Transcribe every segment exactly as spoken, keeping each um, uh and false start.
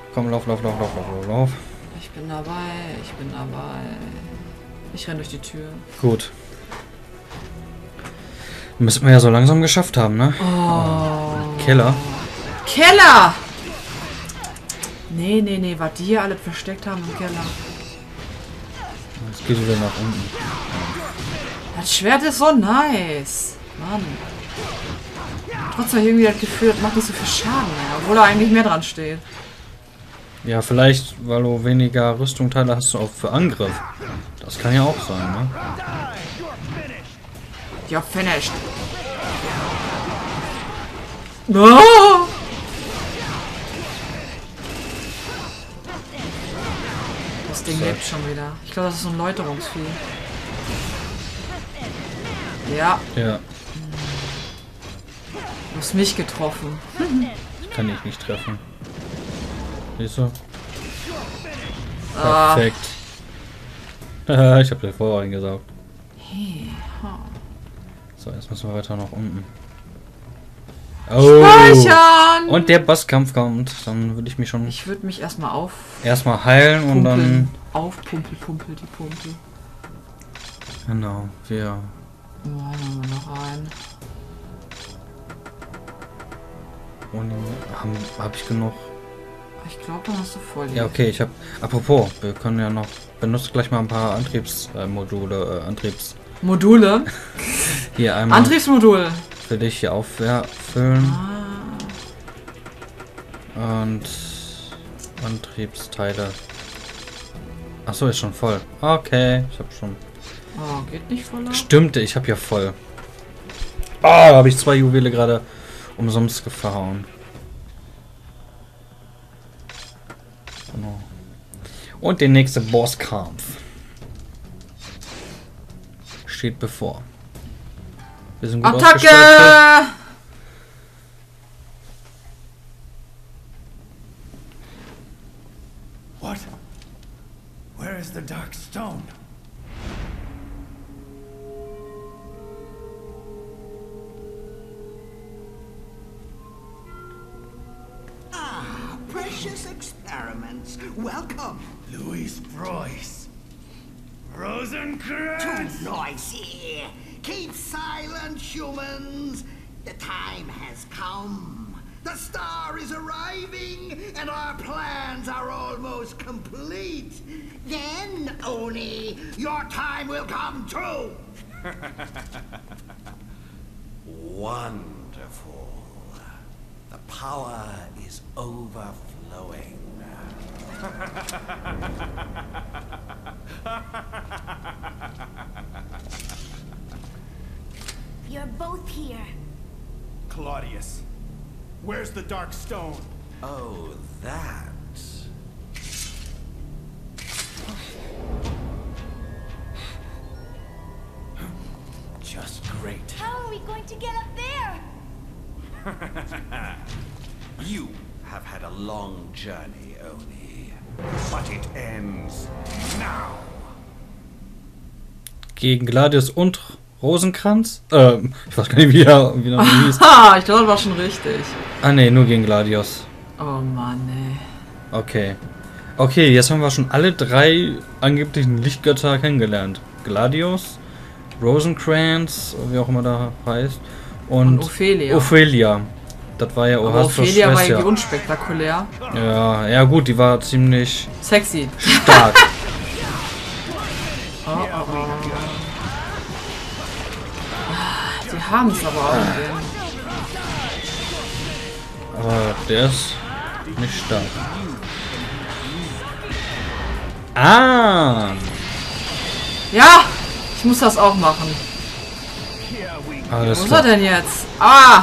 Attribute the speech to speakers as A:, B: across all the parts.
A: Komm, lauf, lauf, lauf, lauf, lauf, lauf.
B: Ich bin dabei, ich bin dabei. Ich renn durch die Tür.
A: Gut. Müssen wir ja so langsam geschafft haben, ne?
B: Oh.
A: Keller.
B: Keller! Nee, nee, nee, was die hier alle versteckt haben im Keller.
A: Jetzt geht wieder nach unten.
B: Das Schwert ist so nice. Mann. Trotzdem irgendwie das Gefühl, das macht nicht so viel Schaden mehr, obwohl da eigentlich mehr dran steht.
A: Ja, vielleicht, weil du weniger Rüstungteile hast, auch für Angriff. Das kann ja auch sein, ne?
B: Ja, finished. Oh! Das Ding lebt schon wieder. Ich glaube, das ist so ein Läuterungsvieh. Ja.
A: Ja.
B: Du hast mich getroffen.
A: Das kann ich nicht treffen. Siehst du?
B: Ah.
A: Perfekt. Ich habe dir vorher eingesaugt. So, jetzt müssen wir weiter nach unten. Oh!
B: Speichern!
A: Und der Bosskampf kommt. Dann würde ich mich schon
B: Ich würde mich erstmal auf...
A: erstmal heilen und dann...
B: Aufpumpel, pumpel, die Pumpel.
A: Genau, wir...
B: Oh, haben wir noch einen.
A: Und haben, hab ich genug?
B: Ich glaube, dann hast du voll.
A: Ja, okay, ich habe... Apropos, wir können ja noch... Benutzt gleich mal ein paar Antriebsmodule, äh, Antriebs...
B: Module?
A: Hier einmal...
B: Antriebsmodul.
A: Für dich hier auffüllen.
B: Ah.
A: Und... Antriebsteile. Achso, ist schon voll. Okay, ich habe schon...
B: Oh, geht nicht voll.
A: Stimmt, ich habe ja voll. Ah, oh, habe ich zwei Juwele gerade umsonst gefahren. Genau. Und der nächste Bosskampf steht bevor. Wir sind gut
B: Attacke!
A: ausgestattet.
C: What? Where is the Dark Stone?
D: Ah, precious experiments. Welcome.
C: Louis Royce. Rosencrantz!
D: Too noisy. Keep silent, humans. The time has come. The star is arriving, and our plans are almost complete. Then, Oni, your time will come too.
E: Wonderful. The power is overflowing.
F: You're both here.
C: Claudius, where's the Dark Stone?
E: Oh, that. Just great.
F: How are we going to get up there?
E: You have had a long journey, Oni. But it ends now.
A: Gegen Gladius und Rosenkranz? Ähm, ich weiß gar nicht, wie er, wie er hieß.
B: Ha, ich glaube, das war schon richtig.
A: Ah ne, nur gegen Gladius.
B: Oh Mann, ey.
A: Okay. Okay, jetzt haben wir schon alle drei angeblichen Lichtgötter kennengelernt. Gladius, Rosencrantz, wie auch immer da heißt. Und,
B: Und Ophelia.
A: Ophelia. Das war ja
B: Aber
A: Ohastos
B: Ophelia war
A: Schwester.
B: irgendwie unspektakulär.
A: Ja, ja gut, die war ziemlich
B: Sexy.
A: stark.
B: Oh, oh, oh. Die haben es aber auch in dem.
A: Aber der ist nicht stark. Ah!
B: Ja! Ich muss das auch machen.
A: Alles
B: Wo ist
A: klar.
B: er denn jetzt? Ah!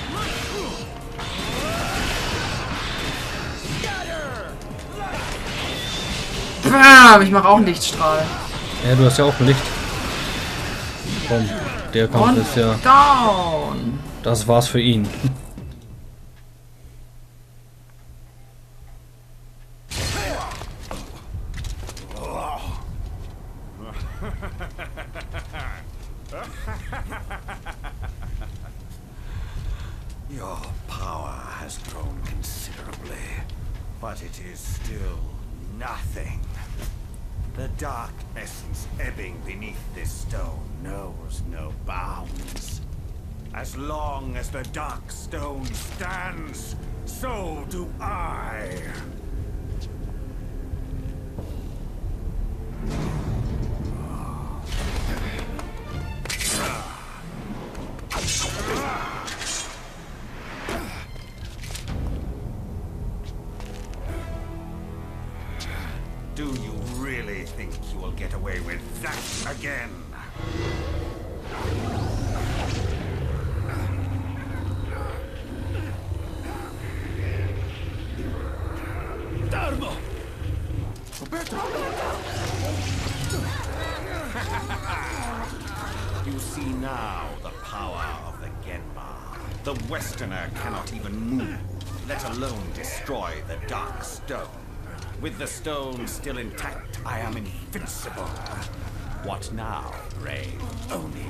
B: Bam! Ich mache auch einen Lichtstrahl.
A: Ja, du hast ja auch ein Licht. Komm, der Kampf
B: Und
A: ist ja...
B: down!
A: Das war's für ihn.
E: Your power has grown considerably, but But it is still nothing. The dark essence ebbing beneath this stone knows no bounds. As long as the dark stone stands, so do I. Do you really think you will get away with that again?
C: Darmo! Roberto!
E: You see now the power of the Genma. The Westerner cannot even move, let alone destroy the Dark Stone. With the stone still intact, I am invincible. What now, brave Oni?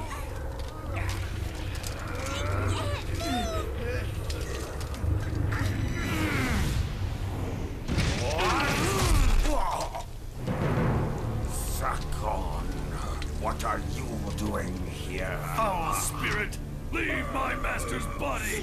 E: Sakon, what are you doing here?
C: Foul spirit, leave my master's body!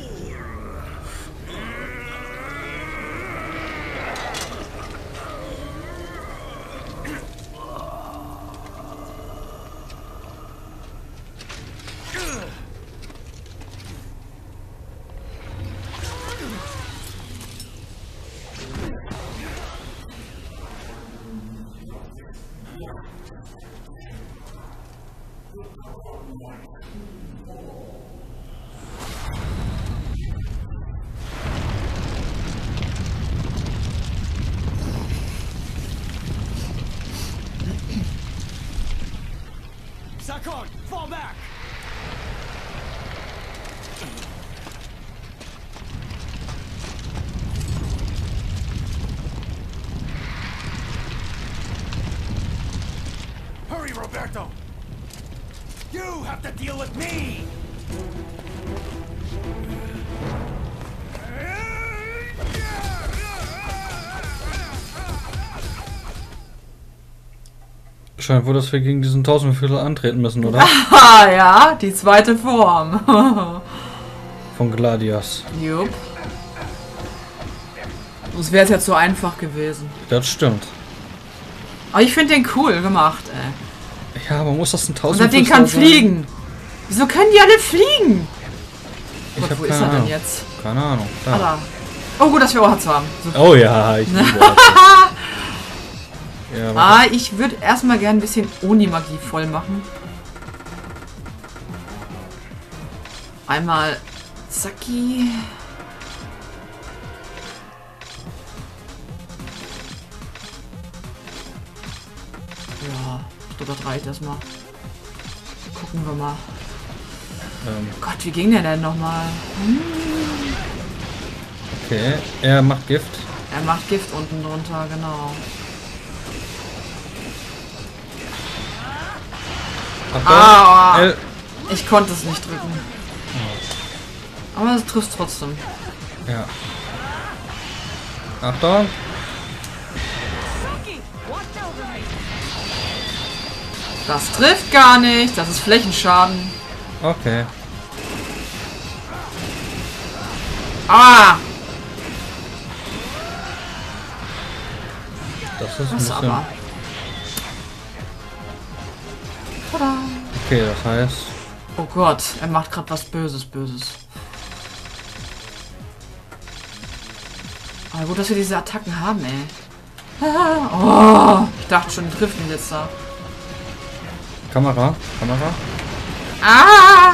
E: Sakon, fall back!
C: Hurry, Roberto! You have to deal with me!
A: Scheint wohl, dass wir gegen diesen Tausendviertel antreten müssen, oder?
B: Ah, ja, die zweite Form.
A: Von Gladius.
B: Jupp. Sonst wäre es ja zu einfach gewesen.
A: Das stimmt.
B: Aber ich finde den cool gemacht, ey.
A: Ja, man muss das ein
B: Und
A: Tausendviertel
B: das Ding kann
A: sein.
B: fliegen. Wieso können die alle fliegen?
A: Ich
B: Gott,
A: hab
B: wo ist
A: keine
B: er denn
A: Ahnung.
B: jetzt?
A: Keine Ahnung. Da.
B: Ah, da. Oh, gut, dass wir Ohrhatz haben. Super.
A: Oh ja, ich liebe das. Ja,
B: Ah, ich würde erstmal gerne ein bisschen Oni-Magie voll machen. Einmal Zacki. Ja, ich glaube, das reicht erstmal. Gucken wir mal.
A: ähm,
B: Gott, wie ging der denn nochmal?
A: okay, er macht Gift.
B: Er macht Gift unten drunter, genau.
A: Achtung,
B: Ah,
A: L.
B: ich konnte es nicht drücken. Aber es trifft trotzdem.
A: Ja. Achtung.
B: Das trifft gar nicht. Das ist Flächenschaden.
A: Okay.
B: Ah!
A: Das ist ein
B: Das
A: bisschen...
B: aber. Tada!
A: Okay, das heißt...
B: Oh Gott, er macht gerade was Böses, Böses. Aber gut, dass wir diese Attacken haben, ey. Ah, oh, ich dachte schon, die trifft ihn jetzt da.
A: Kamera, Kamera.
B: Ah!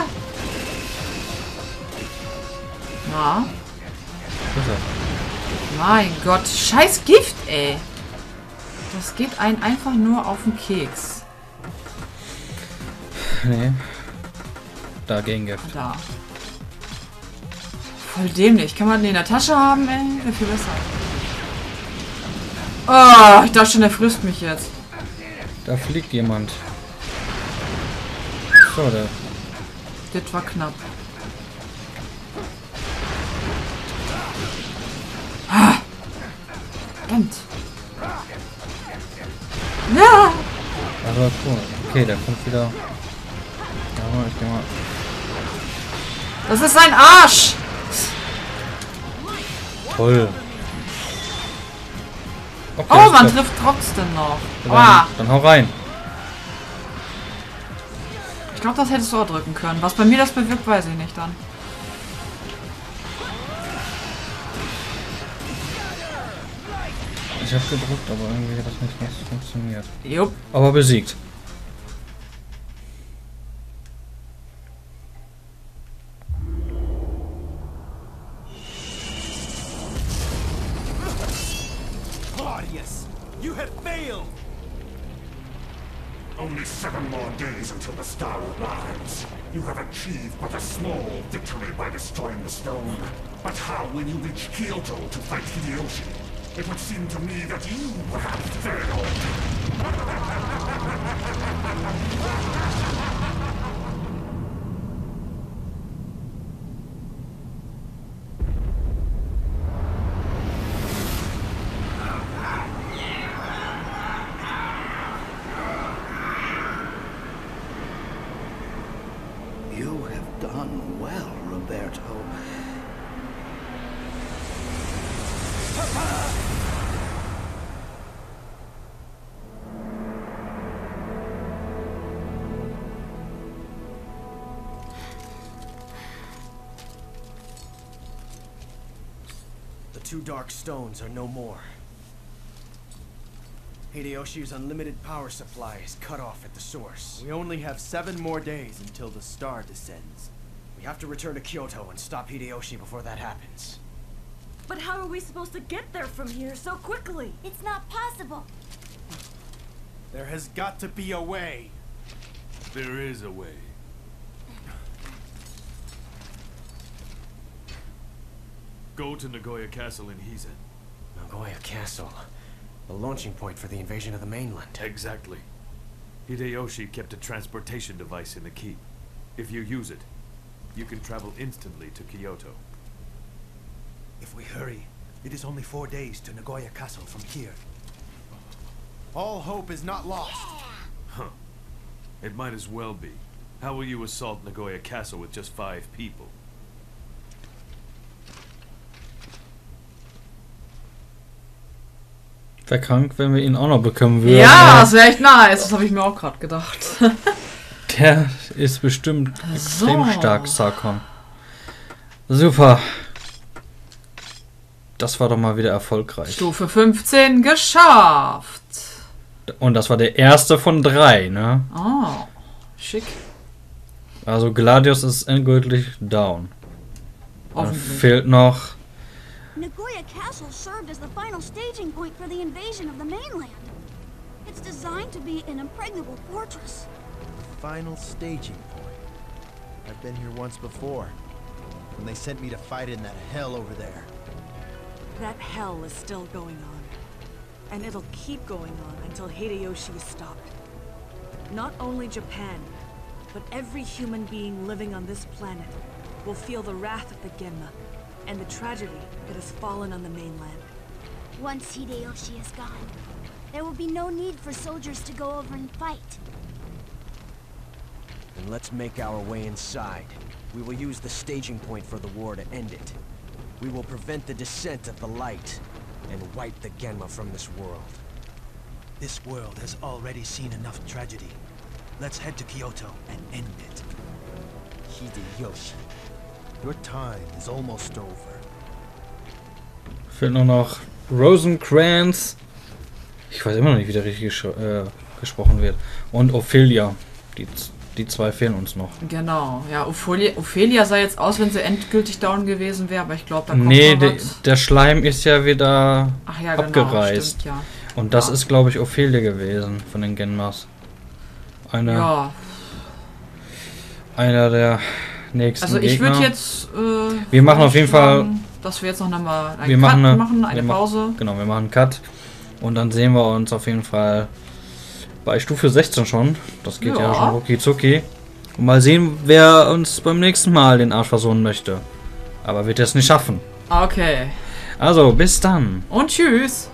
B: Na,
A: Wo ist er?
B: mein Gott, scheiß Gift, ey. Das geht einen einfach nur auf den Keks.
A: Nee. Da gegen Gift.
B: Da. Voll dämlich. Kann man den in der Tasche haben, ey? Wäre viel besser. Oh, ich dachte schon, er frisst mich jetzt.
A: Da fliegt jemand. So, der.
B: Das war knapp. Ah. Verdammt. Ja!
A: Aber cool. Okay, der kommt wieder. Ja, ich geh mal.
B: Das ist ein Arsch!
A: Toll. Okay,
B: Oh, man
A: klappt.
B: trifft trotzdem noch.
A: Dann,
B: Ah,
A: dann hau rein.
B: ich glaube, das hättest du auch drücken können. Was bei mir das bewirkt, weiß ich nicht dann.
A: Ich hab gedrückt, aber irgendwie hat das nicht ganz funktioniert.
B: Jupp.
A: Aber besiegt.
C: Claudius, you have failed!
G: Only seven more days until the star arrives. You have achieved but a small victory by destroying the stone. But how will you reach Kyoto to fight Hideyoshi? It would seem to me that you have failed.
D: You have done well, Roberto.
C: The two dark stones are no more. Hideyoshi's unlimited power supply is cut off at the source. We only have seven more days until the star descends. We have to return to Kyoto and stop Hideyoshi before that happens.
H: But how are we supposed to get there from here so quickly?
F: It's not possible.
C: There has got to be a way.
I: There is a way. Go to Nagoya Castle in Hizen.
C: Nagoya Castle. The launching point for the invasion of the mainland.
I: Exactly. Hideyoshi kept a transportation device in the keep. If you use it, you can travel instantly to Kyoto.
C: If we hurry, it is only four days to Nagoya Castle from here. All hope is not lost.
I: Huh. It might as well be. How will you assault Nagoya Castle with just five people?
A: Wäre krank, wenn wir ihn auch noch bekommen würden.
B: Ja, das wäre echt nice. Das habe ich mir auch gerade gedacht.
A: Der ist bestimmt
B: So.
A: extrem stark, Sarkon. Super. Das war doch mal wieder erfolgreich.
B: Stufe fünfzehn geschafft.
A: Und das war der erste von drei, ne?
B: Oh, schick.
A: Also Gladius ist endgültig down. Dann
B: Hoffentlich.
A: fehlt noch...
F: Nagoya Castle served as the final staging point for the invasion of the mainland. It's designed to be an impregnable fortress.
J: Final staging point. I've been here once before, when they sent me to fight in that hell over there.
H: That hell is still going on. And it'll keep going on until Hideyoshi is stopped. Not only Japan, but every human being living on this planet will feel the wrath of the Genma and the tragedy that has fallen on the mainland.
F: Once Hideyoshi is gone, there will be no need for soldiers to go over and fight.
C: Then let's make our way inside. We will use the staging point for the war to end it. We will prevent the descent of the light and wipe the Genma from this world.
J: This world has already seen enough tragedy. Let's head to Kyoto and end it. Hideyoshi, your time is almost over.
A: Fehlt nur noch Rosencrantz. Ich weiß immer noch nicht, wie der richtig ges äh, gesprochen wird. Und Ophelia. Die, die zwei fehlen uns noch.
B: Genau, ja, Ophelia, Ophelia sah jetzt aus, wenn sie endgültig down gewesen wäre, aber ich glaube, da kommt
A: Nee,
B: noch
A: de,
B: was.
A: der Schleim ist ja wieder
B: Ach ja, genau,
A: abgereist.
B: stimmt, ja.
A: Und das
B: Ja.
A: ist, glaube ich, Ophelia gewesen von den Genmas. Eine,
B: Ja,
A: Einer der nächsten
B: also ich
A: Gegner.
B: würde jetzt äh,
A: Wir machen auf jeden
B: vorschlagen, dass wir jetzt noch einmal einen
A: wir
B: Cut
A: machen eine,
B: machen, eine
A: wir ma-
B: Pause.
A: Genau, wir machen einen Cut. Und dann sehen wir uns auf jeden Fall bei Stufe sechzehn schon. Das geht ja,
B: Ja.
A: schon rucki zucki. Und mal sehen, wer uns beim nächsten Mal den Arsch versohlen möchte. Aber wird er es nicht schaffen.
B: Okay,
A: Also, bis dann.
B: und tschüss.